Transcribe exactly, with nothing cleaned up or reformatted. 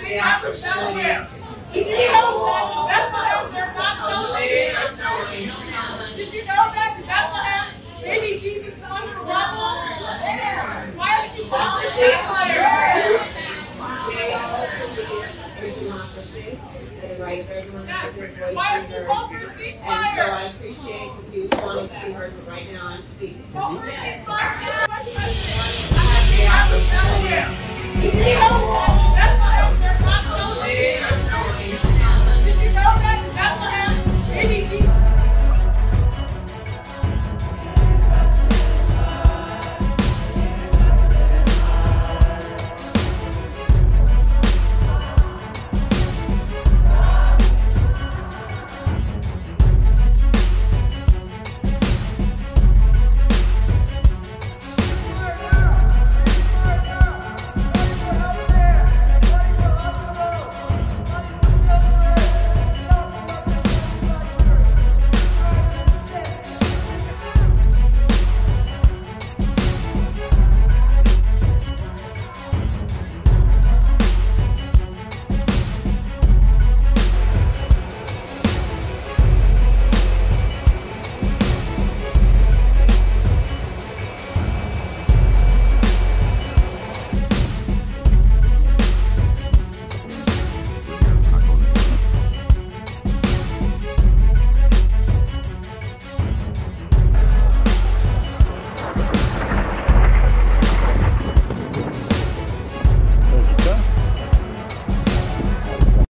the opportunity to get along. Did you know that Bethlehem, baby Jesus is under rubble? Why did you vote for democracy and the right for everyone to have their voice Why did you vote for the heard. And so ceasefire? I appreciate if you wanted to be heard, but right now I'm speaking. Vote for the ceasefire.